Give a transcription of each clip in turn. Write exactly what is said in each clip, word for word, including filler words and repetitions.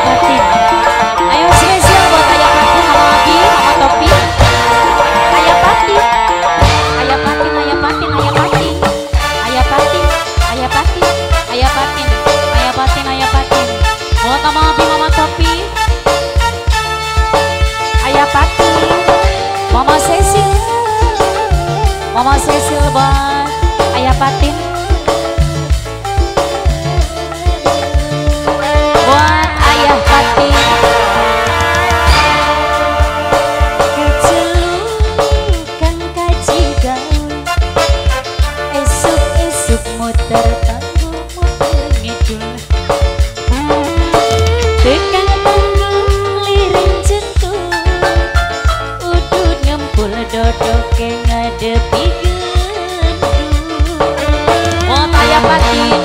Patin. Ayo spesial buat Ayah Patin, Mama Abi, Mama Topi. Ayah Patin, Ayah Patin, Ayah Patin, Ayah Patin, Ayah Patin, Ayah Patin, Ayah Patin, Ayah Patin, Ayah Patin. Buat Mama Abi, Mama Topi. Ayah Patin, Mama Cecil, Mama Cecil buat Ayah Patin. Buat Ayah Patin. Kecelukan kaji gaul, esuk-esuk muter tangguh muter ngidul. Tekan tangguh liring jentul, udut ngempul dodoke ngadepi gendul. Buat Ayah Patin.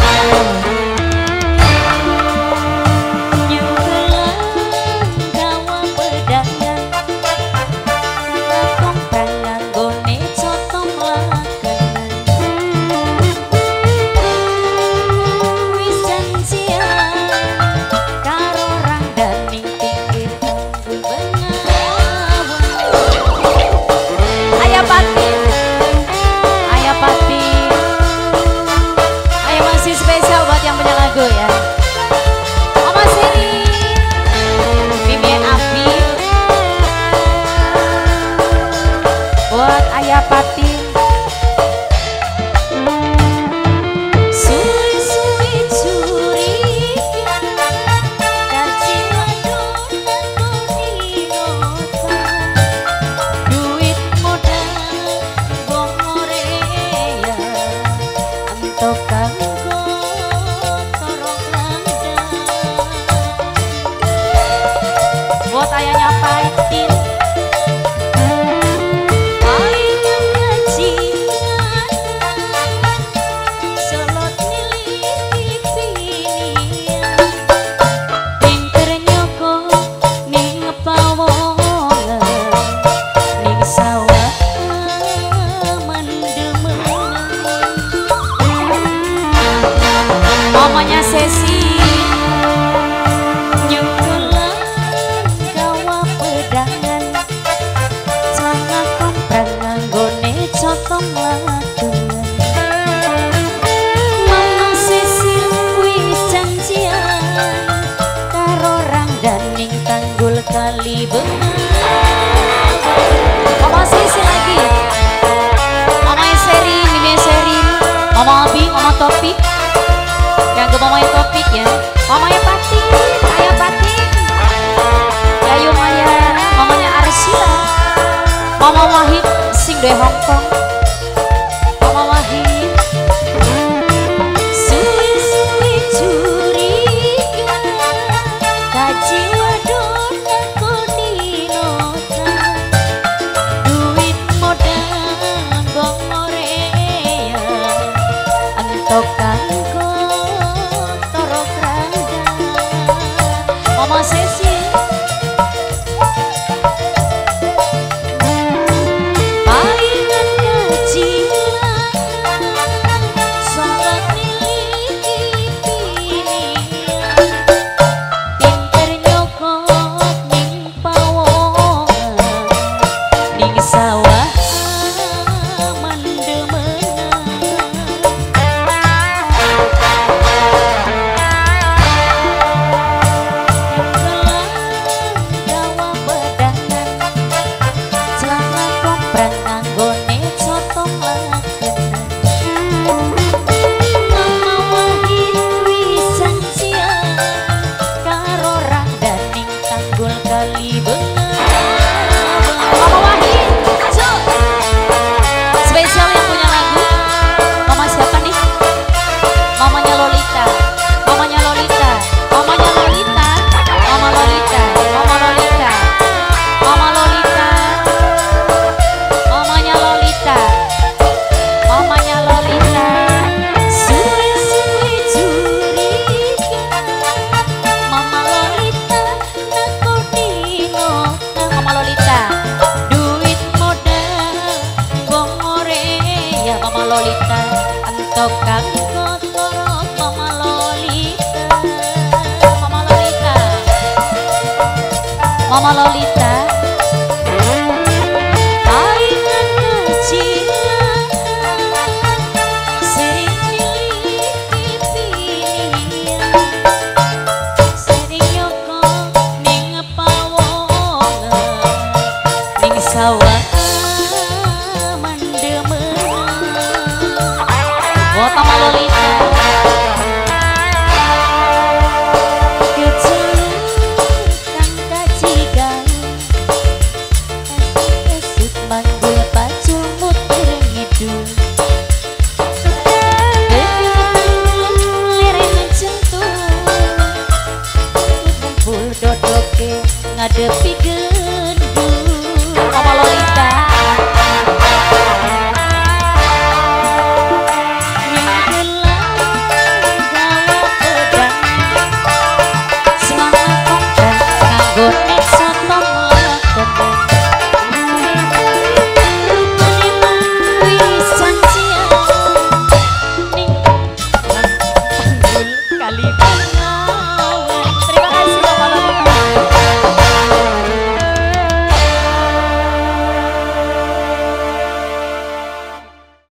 Ya, Mama Siri, Bibi Abi, buat Ayah Patin. Suwi-suwi curiga, kaji wadon aku dinota, duit modal gomorea, antok kanggo buat ayahnya Patin. Palingan ngajian, selot nilih pinian, pinter nyokok ning pawongan, ning sawah mandemengan. Mamanya Sesi sotong lakuan. Mama Sisil wis janjian karo Rangganing Tanggul Kali Bengawan. Mama Sisil lagi, Mama Serin, Mimi Serin, Mama Abi, Mama Topik. Yang ke Mama Topik ya, Mama Patin, Ayah Patin, Yayu Maya, Mamanya Arsila, Mama Wahid sing dari Hongkong. Mama Wahid. Suwi-suwi curiga, kaji wadon aku dinota, duit modal gomorea, antok kanggo torok rangga. Mama Sesi. Sawah mandemengan, yang Mama Lolita. Taingan kecilan sering miliki sering nyokong ning pawongan ning sawah mandemen. Buat Mama Lolita. Ngadepi